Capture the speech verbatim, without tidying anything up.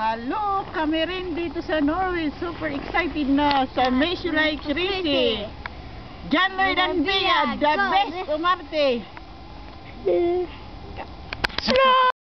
Hello, kami rin dito sa Norway. Super excited na sa Mesulay Crazy. John Lloyd and Bea, the best umarte. Slow!